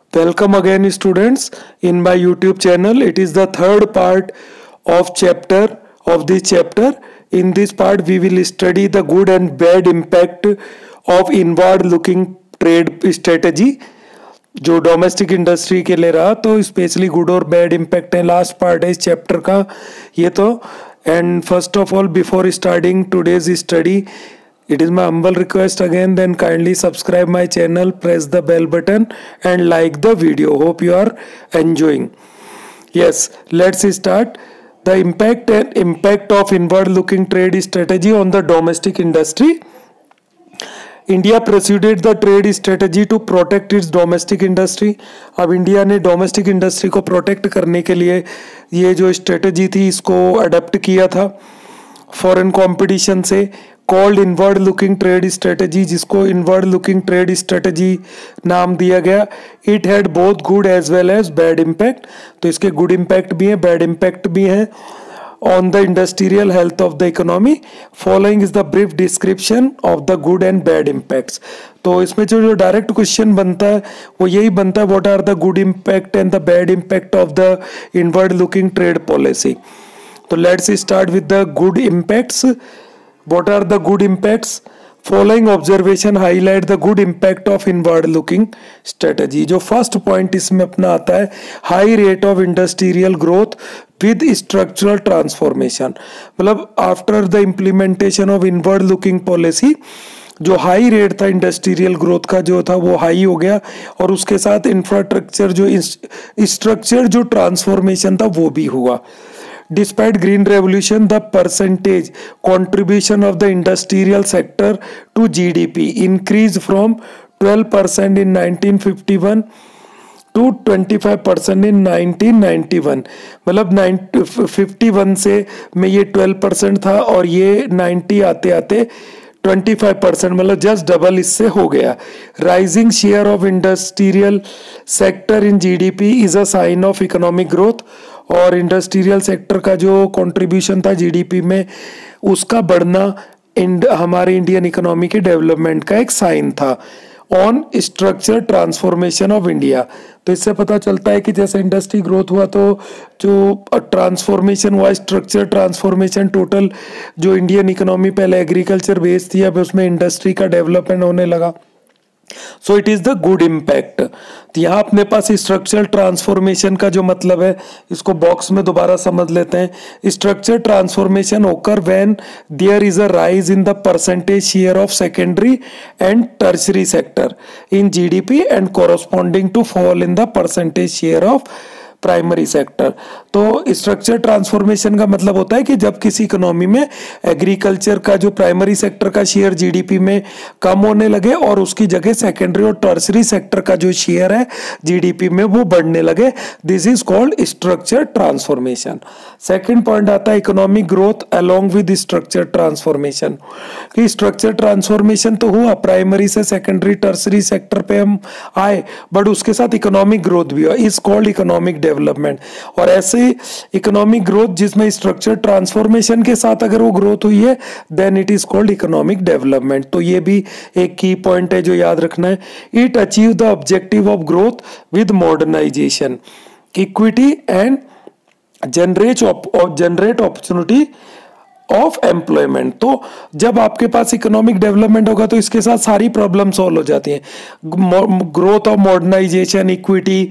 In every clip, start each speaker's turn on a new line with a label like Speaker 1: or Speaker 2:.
Speaker 1: Welcome again students in my YouTube channel. It is the third part of this chapter. In this part we will study the good and bad impact of inward looking trade strategy जो domestic industry के लिए रहा, तो specially good और bad impact है। Last part है इस chapter का ये तो। And first of all before starting today's study, it is my humble request again, then kindly subscribe my channel, press the bell button and like the video. Hope you are enjoying. Yes, let's start. The impact of inward looking trade strategy on the domestic industry. India proceeded the trade strategy to protect its domestic industry. अब India ने domestic industry को protect करने के लिए ये जो strategy थी इसको अडॉप्ट किया था फॉरेन कंपटीशन से, called inward looking trade strategy, जिसको इनवर्ड लुकिंग ट्रेड स्ट्रेटजी नाम दिया गया। It had both good as well as bad impact, तो इसके गुड इम्पैक्ट भी हैं, बैड इम्पैक्ट भी हैं on the industrial health of the economy. Following is the brief description of the good and bad impacts. तो इसमें जो direct question बनता है वो यही बनता है, what are the good impact and the bad impact of the inward looking trade policy. तो let's start with the good impacts. What are the good impacts? Following observation highlight the good impact of inward looking strategy. जो first point इसमें अपना आता है, high rate of industrial growth with structural transformation. मतलब after the implementation of inward looking policy जो high rate था industrial growth का जो था वो हाई हो गया, और उसके साथ इंफ्रास्ट्रक्चर जो स्ट्रक्चर जो ट्रांसफॉर्मेशन था वो भी हुआ। Despite Green Revolution, the percentage contribution of the industrial sector to GDP increased from 12% in 1951 to 25% in 1991। मतलब 51 से में ये 12% था और ये 90 आते आते 25%, मतलब जस्ट डबल इससे हो गया। Rising share of industrial sector in GDP is a sign of economic growth. और इंडस्ट्रियल सेक्टर का जो कंट्रीब्यूशन था जीडीपी में उसका बढ़ना हमारे इंडियन इकोनॉमी के डेवलपमेंट का एक साइन था। On structure transformation of India, तो इससे पता चलता है कि जैसे इंडस्ट्री ग्रोथ हुआ तो जो ट्रांसफॉर्मेशन हुआ, स्ट्रक्चर ट्रांसफॉर्मेशन, टोटल जो इंडियन इकोनॉमी पहले एग्रीकल्चर बेस्ड थी अब उसमें इंडस्ट्री का डेवलपमेंट होने लगा। So it is the good impact. तो यहाँ अपने पास स्ट्रक्चरल ट्रांसफॉर्मेशन का जो मतलब है इसको बॉक्स में दोबारा समझ लेते हैं। Structure transformation occur when there is a rise in the percentage share of secondary and tertiary sector in GDP and corresponding to fall in the percentage share of primary sector. तो structure transformation का मतलब होता है कि जब किसी economy में agriculture का जो प्राइमरी सेक्टर का शेयर जीडीपी में कम होने लगे और उसकी जगह सेकेंडरी और टर्शरी सेक्टर का जो शेयर है जीडीपी में वो बढ़ने लगे, this is called structure transformation. Second point आता है economic growth along with structure transformation. कि स्ट्रक्चर ट्रांसफॉर्मेशन तो हुआ, प्राइमरी से सेकेंडरी टर्शरी सेक्टर पे हम आए, बट उसके साथ इकोनॉमिक ग्रोथ भी हुआ, इज कॉल्ड इकोनॉमिक डेवलपमेंट। और ऐसे इकोनॉमिक ग्रोथ जिसमें स्ट्रक्चर ट्रांसफॉर्मेशन के साथ अगर वो ग्रोथ हुई है then it is called economic development. तो ये भी एक की पॉइंट है जो याद रखना है। It achieve the objective of growth with modernisation, equity and generate opportunity of employment. तो जब आपके पास इकोनॉमिक डेवलपमेंट होगा तो इसके साथ सारी प्रॉब्लम सॉल्व हो जाती हैं। Growth of modernisation, equity,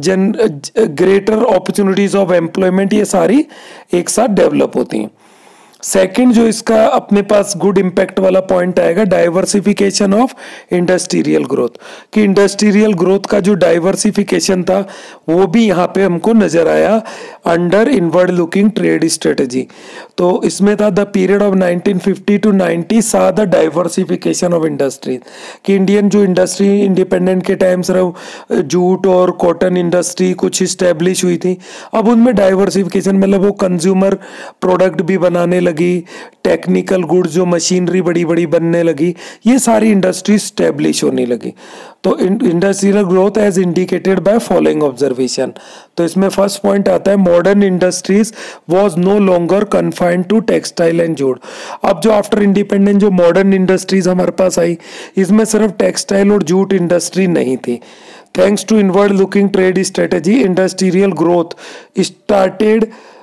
Speaker 1: greater opportunities of employment, ये सारी एक साथ डेवलप होती हैं। सेकंड जो इसका अपने पास गुड इम्पैक्ट वाला पॉइंट आएगा, डाइवर्सिफिकेशन ऑफ इंडस्ट्रियल ग्रोथ। कि इंडस्ट्रियल ग्रोथ का जो डाइवर्सिफिकेशन था वो भी यहाँ पे हमको नजर आया under inward looking trade strategy. तो इसमें था the period of 1950 to 90 saw the diversification of industry. कि इंडियन जो इंडस्ट्री इंडिपेंडेंट के टाइम से जूट और कॉटन इंडस्ट्री कुछ स्टैब्लिश हुई थी, अब उनमें डाइवर्सिफिकेशन मतलब वो कंज्यूमर प्रोडक्ट भी बनाने लगी, टेक्निकल गुड्स जो मशीनरी बड़ी बड़ी बनने लगी, ये सारी इंडस्ट्री स्टैब्लिश होने लगी। तो industrial growth as indicated by following observation. तो इसमें फर्स्ट पॉइंट आता है modern industries was no longer confined to textile and jute. अब जो आफ्टर इंडिपेंडेंस जो मॉडर्न इंडस्ट्रीज हमारे पास आई इसमें सिर्फ टेक्सटाइल और जूट इंडस्ट्री नहीं थी, Thanks to inward looking trade strategy, industrial growth started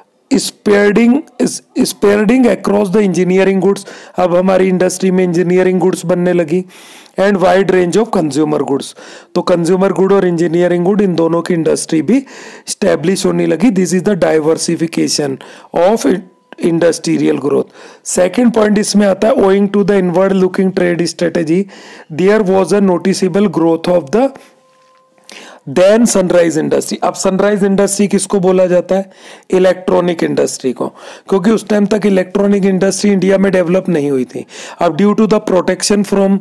Speaker 1: spreading across the engineering goods. अब हमारी इंडस्ट्री में इंजीनियरिंग गुड्स बनने लगी and wide range of consumer goods. तो कंज्यूमर गुड और इंजीनियरिंग गुड इन दोनों की इंडस्ट्री भी स्टैब्लिश होने लगी। This is the diversification of industrial growth. Second point इसमें आता है, owing to the inward looking trade strategy there was a noticeable growth of the then sunrise industry. अब सनराइज इंडस्ट्री किसको बोला जाता है? इलेक्ट्रॉनिक इंडस्ट्री को, क्योंकि उस टाइम तक इलेक्ट्रॉनिक इंडस्ट्री इंडिया में डेवलप नहीं हुई थी। अब due to the protection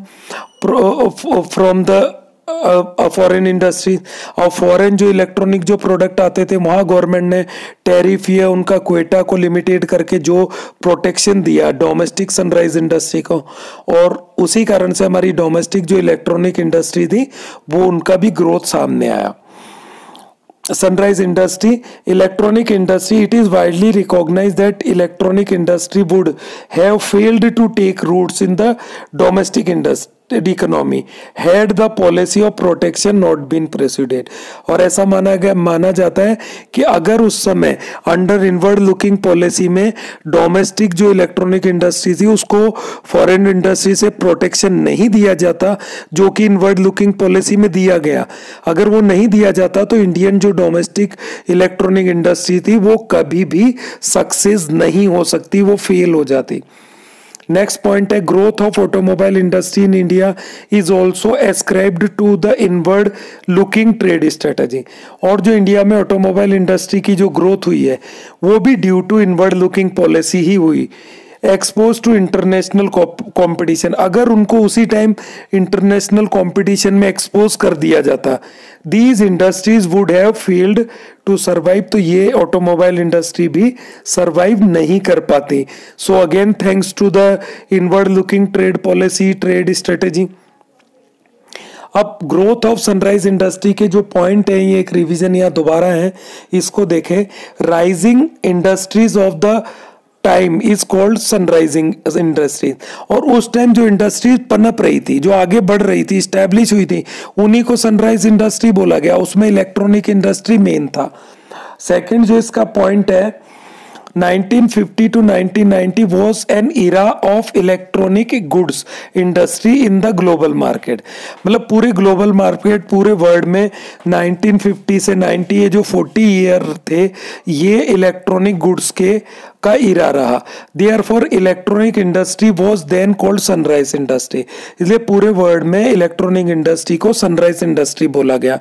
Speaker 1: from the foreign industry और फॉरेन जो इलेक्ट्रॉनिक जो प्रोडक्ट आते थे, वहाँ गवर्नमेंट ने टैरिफ या उनका क्वेटा को लिमिटेड करके जो प्रोटेक्शन दिया डोमेस्टिक सनराइज इंडस्ट्री को, और उसी कारण से हमारी डोमेस्टिक जो इलेक्ट्रॉनिक इंडस्ट्री थी वो उनका भी ग्रोथ सामने आया। Sunrise industry, electronic industry, it is widely recognized that electronic industry would have failed to take roots in the domestic economy had the policy of protection not been pursued। और ऐसा माना जाता है कि अगर उस समय अंडर इनवर्ड लुकिंग पॉलिसी में डोमेस्टिक जो इलेक्ट्रॉनिक इंडस्ट्री थी उसको फॉरेन इंडस्ट्री से प्रोटेक्शन नहीं दिया जाता, जो कि इनवर्ड लुकिंग पॉलिसी में दिया गया, अगर वो नहीं दिया जाता तो इंडियन जो डोमेस्टिक इलेक्ट्रॉनिक इंडस्ट्री थी वो कभी भी सक्सेस नहीं हो सकती, वो फेल हो जाती। नेक्स्ट पॉइंट है, growth of automobile industry in India is also ascribed to the inward looking trade strategy. और जो इंडिया में ऑटोमोबाइल इंडस्ट्री की जो ग्रोथ हुई है वो भी due to inward looking policy ही हुई। एक्सपोज टू इंटरनेशनल कंपटीशन, अगर उनको उसी टाइम इंटरनेशनल कंपटीशन में एक्सपोज कर दिया जाता, these industries would have failed to survive, तो ये ऑटोमोबाइल इंडस्ट्री भी सर्वाइव नहीं कर पाती। So again thanks to the inward looking trade policy, trade strategy. अब ग्रोथ ऑफ सनराइज इंडस्ट्री के जो पॉइंट है, ये एक रिवीजन यहाँ दोबारा है, इसको देखें। Rising industries of the time is called sunrising industries. और उस टाइम जो इंडस्ट्रीज पनप रही थी, जो आगे बढ़ रही थी, स्टैब्लिश हुई थी, उन्हीं को सनराइज इंडस्ट्री बोला गया। उसमें इलेक्ट्रॉनिक इंडस्ट्री मेन था। सेकंड जो इसका पॉइंट है, 1950 to 1990 was an era of electronic goods industry in the global market। मतलब पूरे ग्लोबल मार्केट, पूरे वर्ल्ड में 1950 से 90 ये जो 40 ईयर थे, ये इलेक्ट्रॉनिक गुड्स के का इरा रहा। Therefore electronic industry was then called sunrise industry. इसलिए पूरे वर्ल्ड में इलेक्ट्रॉनिक इंडस्ट्री को सनराइज इंडस्ट्री बोला गया।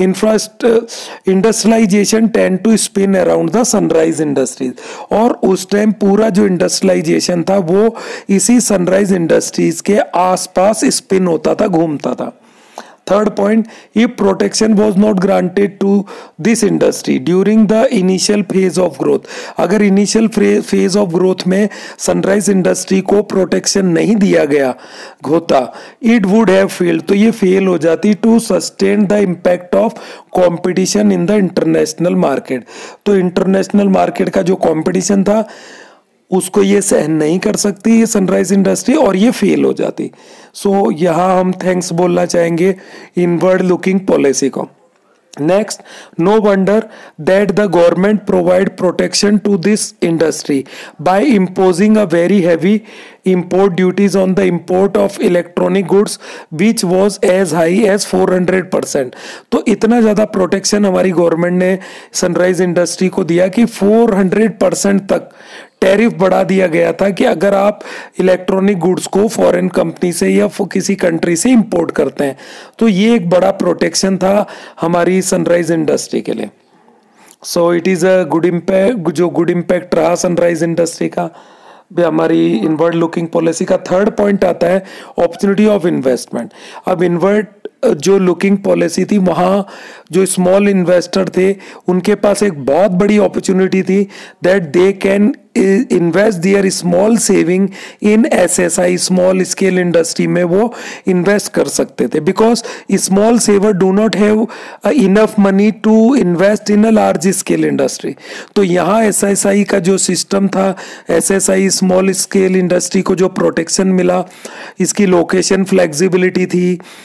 Speaker 1: Industrialisation tend to spin around the sunrise industries, और उस टाइम पूरा जो इंडस्ट्रियलाइजेशन था वो इसी सनराइज इंडस्ट्रीज के आसपास स्पिन होता था, घूमता था। Third point, if protection was not granted to this industry during the initial phase of growth, अगर इनिशियल फेज ऑफ ग्रोथ में सनराइज इंडस्ट्री को प्रोटेक्शन नहीं दिया गया होता, इट वुड हैव फेल्ड, तो ये फेल हो जाती to sustain the impact of competition in the international market. तो इंटरनेशनल मार्केट का जो कंपटीशन था उसको ये सहन नहीं कर सकती ये सनराइज इंडस्ट्री, और ये फेल हो जाती। सो यहाँ हम थैंक्स बोलना चाहेंगे इनवर्ड लुकिंग पॉलिसी को। Next, no wonder that the government provide protection to this industry by imposing a very heavy import duties on the import of electronic goods which was as high as 400%। तो इतना ज़्यादा protection हमारी government ने sunrise industry को दिया कि 400% तक tariff बढ़ा दिया गया था कि अगर आप इलेक्ट्रॉनिक गुड्स को फॉरेन कंपनी से या किसी कंट्री से इंपोर्ट करते हैं, तो ये एक बड़ा प्रोटेक्शन था हमारी सनराइज इंडस्ट्री के लिए। So it is a good impact, जो गुड इम्पैक्ट रहा सनराइज इंडस्ट्री का हमारी इनवर्ड लुकिंग पॉलिसी का। थर्ड पॉइंट आता है अपॉर्चुनिटी ऑफ इन्वेस्टमेंट। अब इनवर्ड जो लुकिंग पॉलिसी थी, वहाँ जो स्मॉल इन्वेस्टर थे उनके पास एक बहुत बड़ी अपॉर्चुनिटी थी that they can invest their small saving in SSI, small scale industry में वो इन्वेस्ट कर सकते थे, because small saver do not have enough money to invest in a large scale industry. तो यहाँ एसएसआई का जो सिस्टम था, एसएसआई स्मॉल स्केल इंडस्ट्री को जो प्रोटेक्शन मिला, इसकी लोकेशन फ्लेक्सिबिलिटी थी,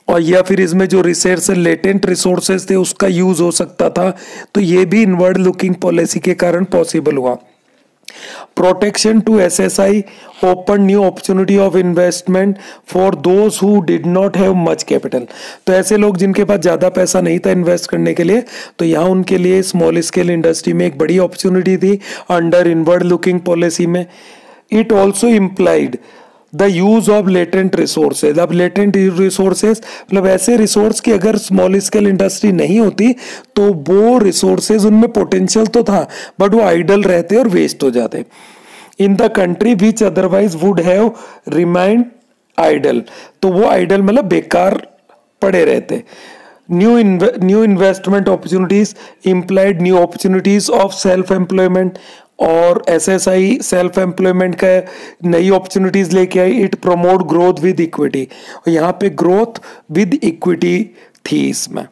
Speaker 1: और या फिर इसमें जो रिसोर्स लेटेंट रिसोर्सेज थे उसका यूज हो सकता था, तो ये भी इनवर्ड लुकिंग पॉलिसी के कारण पॉसिबल हुआ। Protection to SSI opened new opportunity of investment for those who did not have much capital। तो ऐसे लोग जिनके पास ज़्यादा पैसा नहीं था इन्वेस्ट करने के लिए, तो यहाँ उनके लिए स्मॉल स्केल इंडस्ट्री में एक बड़ी अपॉर्चुनिटी थी अंडर इनवर्ड लुकिंग पॉलिसी में। It also implied the use of latent resources. अब लेटेंट रिसोर्सेज मतलब ऐसे रिसोर्स की अगर स्मॉल स्केल इंडस्ट्री नहीं होती तो वो रिसोर्सेज उनमें पोटेंशियल तो था बट वो आइडल रहते और वेस्ट हो जाते in the country which otherwise would have remained idle. तो वो आइडल मतलब बेकार पड़े रहते। New investment opportunities implied new opportunities of self employment, और एसएसआई सेल्फ एम्प्लॉयमेंट का नई अपॉर्चुनिटीज लेके आई। It promote growth with equity, और यहाँ पे ग्रोथ विद इक्विटी थी इसमें।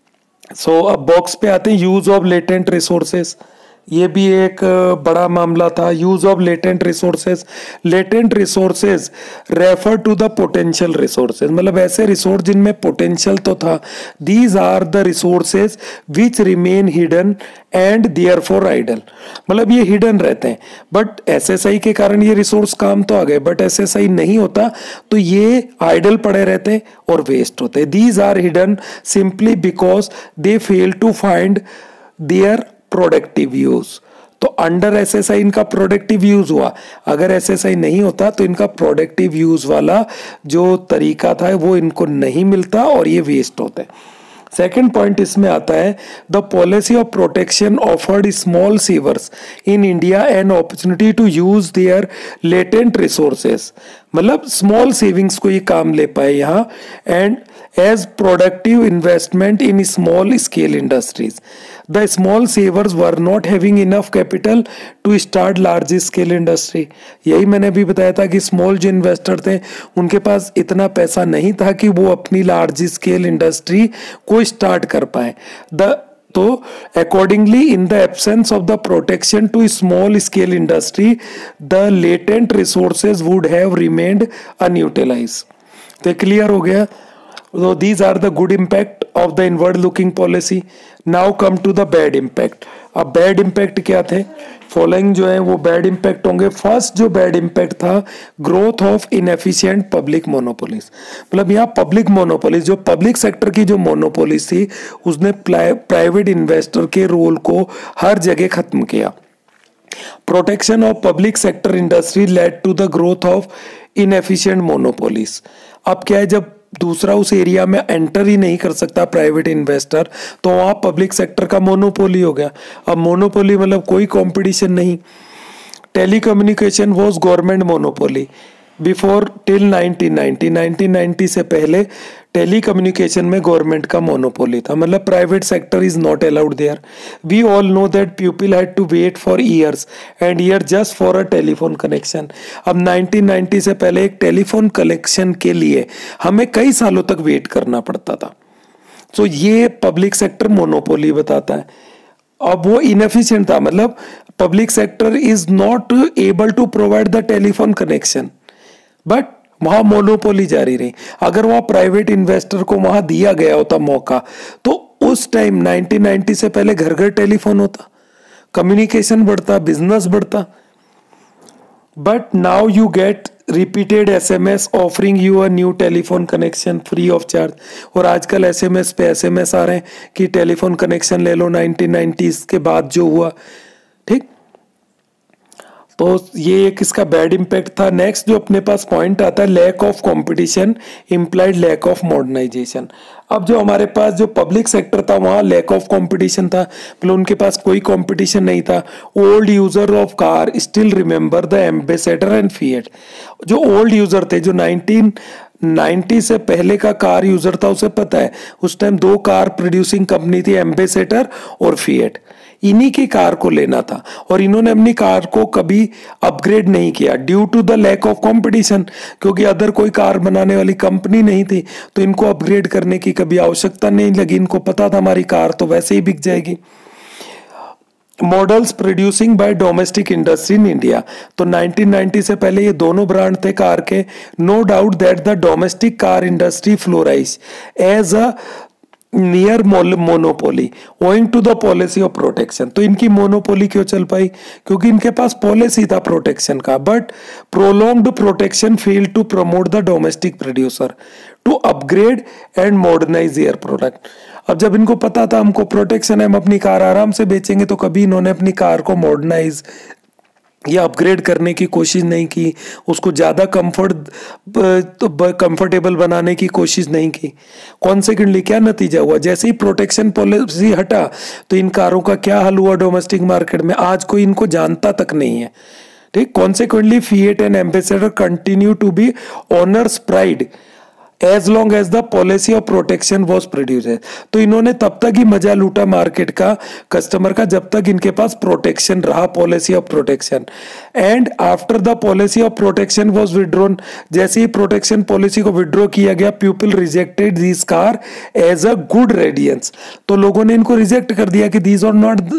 Speaker 1: सो अब बॉक्स पे आते हैं यूज ऑफ लेटेंट रिसोर्सेज। ये भी एक बड़ा मामला था। Use of latent resources. Latent resources refer to the potential resources, मतलब ऐसे रिसोर्स जिनमें पोटेंशियल तो था। These are the resources which remain hidden and therefore idle, मतलब ये हिडन रहते हैं बट एसएसआई के कारण ये रिसोर्स काम तो आ गए, बट एसएसआई नहीं होता तो ये आइडल पड़े रहते और वेस्ट होते। These are hidden simply because they fail to find their productive use. तो अंडर एसएसआई इनका प्रोडक्टिव यूज हुआ, अगर एसएसआई नहीं होता तो इनका प्रोडक्टिव यूज वाला जो तरीका था वो इनको नहीं मिलता और ये वेस्ट होते। सेकेंड पॉइंट इसमें आता है the policy of protection offered small savers in India an opportunity to use their latent resources, मतलब स्मॉल सेविंग्स को ये काम ले पाए यहाँ, and as productive investment in small scale industries. The small savers were not having enough capital to start large scale industry. यही मैंने अभी बताया था कि स्मॉल जो इन्वेस्टर थे उनके पास इतना पैसा नहीं था कि वो अपनी लार्ज स्केल इंडस्ट्री को स्टार्ट कर पाए। तो accordingly in the absence of the protection to small scale industry the latent resources would have remained unutilised. तो क्लियर हो गया। So these are the good impact of the inward looking policy. Now come to the bad impact. अब bad impact क्या थे? Following जो है वो bad impact होंगे। फर्स्ट जो बैड इम्पैक्ट था growth of inefficient public monopolies, मतलब यहाँ पब्लिक मोनोपोलीज जो पब्लिक सेक्टर की जो मोनोपोलीज थी उसने प्राइवेट इन्वेस्टर के रोल को हर जगह खत्म किया। Protection of public sector industry led to the growth of inefficient monopolies. अब क्या है, जब दूसरा उस एरिया में एंटर ही नहीं कर सकता प्राइवेट इन्वेस्टर तो वहां पब्लिक सेक्टर का मोनोपोली हो गया। अब मोनोपोली मतलब कोई कंपटीशन नहीं। Telecommunication was government monopoly before till 1990 से पहले टेलीकम्युनिकेशन में गवर्नमेंट का मोनोपोली था, मतलब private sector is not allowed there. We all know that people had to wait for years and year just for a telephone connection. अब 1990 से पहले एक टेलीफोन कनेक्शन के लिए हमें कई सालों तक वेट करना पड़ता था। तो ये पब्लिक सेक्टर मोनोपोली बताता है। अब वो इनएफिशिएंट था, मतलब public sector is not able to provide the telephone connection, but वहां मोनोपोली जारी रही। अगर वहां प्राइवेट इन्वेस्टर को वहां दिया गया होता मौका तो उस टाइम 1990 से पहले घर घर टेलीफोन होता, कम्युनिकेशन बढ़ता, बिजनेस बढ़ता। But now you get repeated SMS offering you a new telephone connection free of charge. और आजकल एसएमएस पे एसएमएस आ रहे हैं कि टेलीफोन कनेक्शन ले लो 1990 के बाद जो हुआ। ठीक, तो ये एक इसका बैड इम्पैक्ट था। नेक्स्ट जो अपने पास पॉइंट आता है lack of competition implied lack of modernization. अब जो हमारे पास जो पब्लिक सेक्टर था वहाँ लैक ऑफ कंपटीशन था, मतलब उनके पास कोई कंपटीशन नहीं था। Old user of car still remember the Ambassador and Fiat. जो ओल्ड यूजर थे जो 1990 से पहले का कार यूजर था उसे पता है उस टाइम दो कार प्रोड्यूसिंग कंपनी थी, एम्बेसडर और फिएट। इन्हीं की कार को लेना था और इन्होंने अपनी कार को कभी अपग्रेड नहीं किया due to the lack of competition, क्योंकि अदर कोई कार बनाने वाली कंपनी नहीं थी तो इनको अपग्रेड करने की कभी आवश्यकता नहीं लगी। इनको पता था हमारी कार तो वैसे ही बिक जाएगी। Models producing by domestic industry in India. तो 1990 से पहले ये दोनों ब्रांड थे कार के। No doubt that the domestic car industry flourish as a near monopoly owing to the policy of protection. तो इनकी मोनोपोली क्यों चल पाई? क्योंकि इनके पास पॉलिसी था प्रोटेक्शन का, but prolonged protection failed to promote the domestic producer to upgrade and modernize their product. अब जब इनको पता था हमको प्रोटेक्शन है, हम अपनी कार आराम से बेचेंगे, तो कभी इन्होंने अपनी कार को मॉडर्नाइज या अपग्रेड करने की कोशिश नहीं की, उसको ज़्यादा कंफर्टेबल बनाने की कोशिश नहीं की। कॉन्सिक्वेंटली क्या नतीजा हुआ? जैसे ही प्रोटेक्शन पॉलिसी हटा तो इन कारों का क्या हाल हुआ डोमेस्टिक मार्केट में? आज कोई इनको जानता तक नहीं है। ठीक, consequently Fiat and Ambassador continue to be owners pride as long as the policy of protection was produce. तो इन्होंने तब तक ही मजा लूटा मार्केट का, कस्टमर का, जब तक इनके पास प्रोटेक्शन रहा, policy of protection. And after the policy of protection was withdrawn, जैसे ही प्रोटेक्शन पॉलिसी को विड्रॉ किया गया, people rejected this car as a good radiance. तो लोगों ने इनको रिजेक्ट कर दिया कि these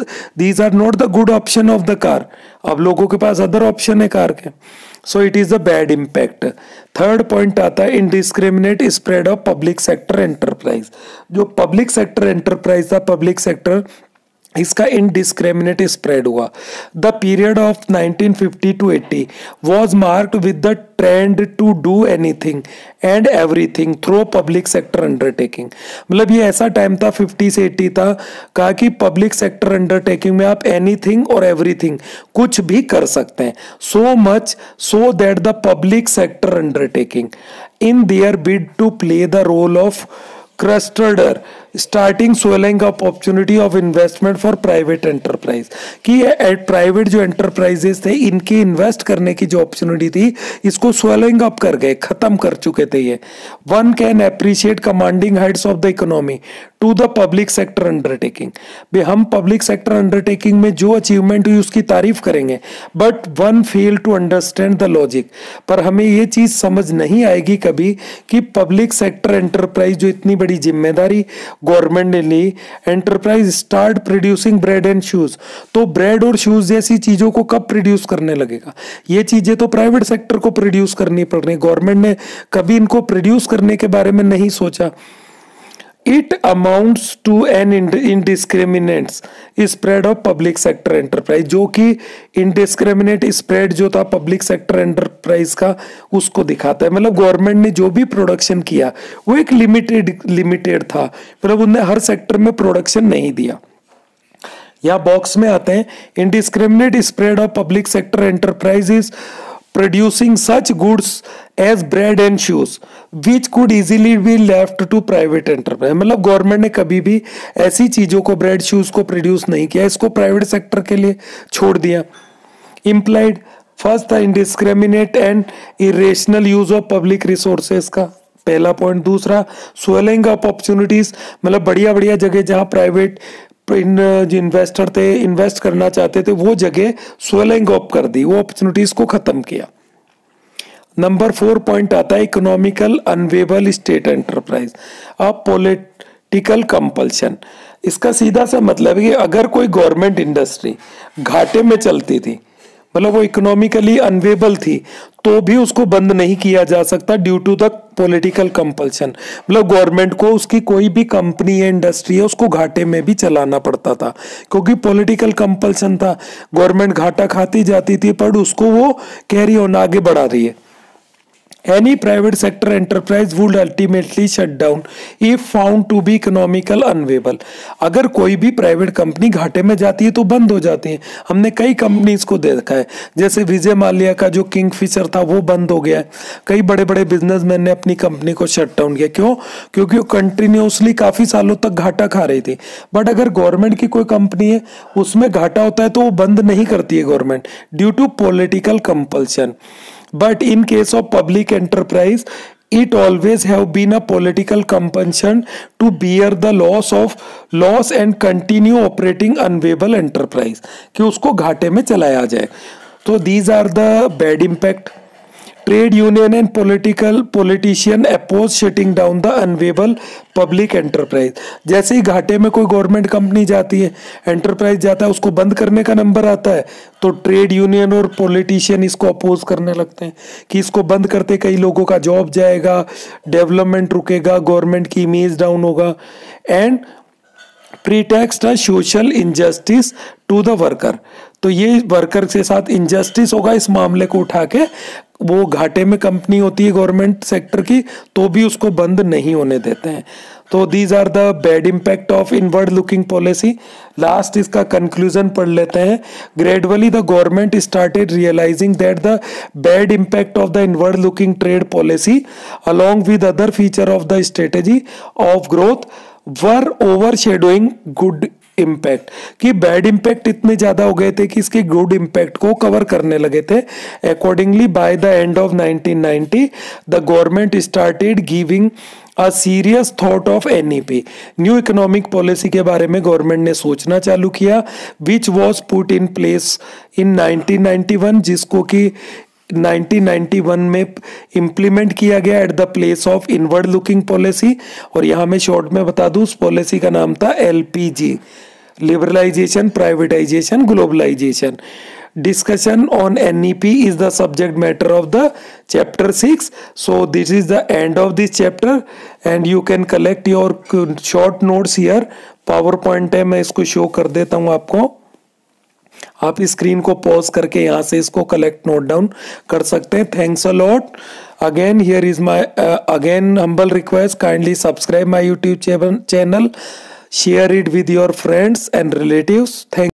Speaker 1: are not the good option of the car. अब लोगों के पास अदर ऑप्शन है कार के। So it is the bad impact. Third point आता है indiscriminate spread of public sector enterprise. जो पब्लिक सेक्टर एंटरप्राइज था, पब्लिक सेक्टर, इसका इनडिस्क्रिमिनेट स्प्रेड हुआ। The period of 1950 to 80 was marked with the trend to do anything and everything through public sector undertaking। मतलब ये ऐसा time था 50 से 80 था, कहा कि पब्लिक सेक्टर अंडरटेकिंग में आप एनीथिंग और एवरीथिंग कुछ भी कर सकते हैं। So much so that the public sector undertaking in their bid to play the role of crusader starting swelling up opportunity of investment for private enterprise. कि private जो एंटरप्राइजेस थे, इनके इन्वेस्ट करने की जो अपॉर्चुनिटी थी, इसको स्वेलिंग अप कर गए, खत्म कर चुके थे ये। One can appreciate commanding heights of the economy to the public sector undertaking. भी हम पब्लिक सेक्टर अंडरटेकिंग में जो अचीवमेंट हुई उसकी तारीफ करेंगे, but one fail to understand the logic. पर हमें ये चीज समझ नहीं आएगी कभी कि पब्लिक सेक्टर एंटरप्राइज जो इतनी बड़ी जिम्मेदारी गवर्नमेंट ने ली, enterprise start producing bread and shoes. तो ब्रेड और शूज जैसी चीजों को कब प्रोड्यूस करने लगेगा? ये चीजें तो प्राइवेट सेक्टर को प्रोड्यूस करनी पड़ रही, गवर्नमेंट ने कभी इनको प्रोड्यूस करने के बारे में नहीं सोचा। It amounts to an indiscriminate spread of public sector enterprise, जो कि indiscriminate spread जो था पब्लिक सेक्टर एंटरप्राइज का, उसको दिखाता है। मतलब गवर्नमेंट ने जो भी प्रोडक्शन किया वो एक लिमिटेड था, मतलब उन्होंने हर सेक्टर में प्रोडक्शन नहीं दिया। यहाँ बॉक्स में आते हैं, indiscriminate spread of public sector enterprise is producing such goods as bread and shoes which could easily be left to private enterprise। मतलब गवर्नमेंट ने कभी भी ऐसी चीजों को, ब्रेड शूज को प्रोड्यूस नहीं किया, इसको प्राइवेट सेक्टर के लिए छोड़ दिया। इम्प्लाइड फर्स्ट था indiscriminate and irrational use of public resources का पहला पॉइंट। दूसरा स्वेलिंग अप अपॉर्चुनिटीज, मतलब बढ़िया बढ़िया जगह जहां प्राइवेट जो इन्वेस्टर थे, इन्वेस्ट करना चाहते थे, वो जगह स्वेलिंग अप कर दी, वो अपॉर्चुनिटीज को खत्म किया। नंबर 4 पॉइंट आता है इकोनॉमिकल अनवेबल स्टेट एंटरप्राइज, अब पॉलिटिकल कंपल्शन। इसका सीधा सा मतलब है कि अगर कोई गवर्नमेंट इंडस्ट्री घाटे में चलती थी, मतलब वो इकोनॉमिकली अनवेबल थी, तो भी उसको बंद नहीं किया जा सकता due to the political compulsion. मतलब गवर्नमेंट को उसकी कोई भी कंपनी है, इंडस्ट्री है, उसको घाटे में भी चलाना पड़ता था, क्योंकि पॉलिटिकल कंपल्शन था। गवर्नमेंट घाटा खाती जाती थी, पर उसको वो कैरी ऑन आगे बढ़ा रही है। Any private sector enterprise would ultimately shut down if found to be economical unviable। अगर कोई भी प्राइवेट कंपनी घाटे में जाती है तो बंद हो जाती है। हमने कई कंपनीज को देखा है, जैसे विजय माल्या का जो किंगफिशर था वो बंद हो गया है। कई बड़े बड़े बिजनेसमैन ने अपनी कंपनी को शट डाउन किया। क्यों? क्योंकि वो कंटिन्यूसली काफी सालों तक घाटा खा रही थी। बट अगर गवर्नमेंट की कोई कंपनी है, उसमें घाटा होता है तो वो बंद नहीं करती है government, due to political compulsion. But in case of public enterprise, it always have been a political compulsion to bear the loss and continue operating unviable enterprise, कि उसको घाटे में चलाया जाए। तो these are the bad impact। Trade union and politician oppose shutting down the unviable public enterprise. जैसे ही घाटे में कोई गवर्नमेंट कंपनी जाती है, एंटरप्राइज जाता है, उसको बंद करने का नंबर आता है, तो ट्रेड यूनियन और पॉलिटिशियन इसको अपोज करने लगते हैं कि इसको बंद करते कई लोगों का जॉब जाएगा, डेवलपमेंट रुकेगा, गवर्नमेंट की इमेज डाउन होगा, and pretext a social injustice to the worker. तो ये वर्कर के साथ इनजस्टिस होगा, इस मामले को उठा के वो घाटे में कंपनी होती है गवर्नमेंट सेक्टर की तो भी उसको बंद नहीं होने देते हैं. तो these are the bad impact of inward looking policy. Last इसका कंक्लूजन पढ़ लेते हैं. Gradually the government started realizing that the bad impact of the inward looking trade policy along with other feature of the strategy of growth were overshadowing good impact. कि bad impact इतने ज्यादा हो गए थे कि इसके गुड इम्पैक्ट को cover करने लगे थे. Accordingly by the end of 1990 the government started giving a serious thought of NEP. New economic policy के बारे में गवर्नमेंट ने सोचना चालू किया, which was put in place in 1991, जिसको कि 1991 में इम्प्लीमेंट किया गया at the place of inward looking policy. और यहाँ मैं शॉर्ट में बता दूं, उस पॉलिसी का नाम था LPG, liberalization, privatization, globalization. Discussion on NEP is the subject matter of the chapter 6. So this is the end of this chapter and you can collect your short notes here. PowerPoint है, मैं इसको show कर देता हूँ आपको. आप screen को pause करके यहाँ से इसको कलेक्ट नोट डाउन कर सकते हैं. Thanks a lot. Again here is my again humble request, kindly subscribe my YouTube channel, share it with your friends and relatives. Thank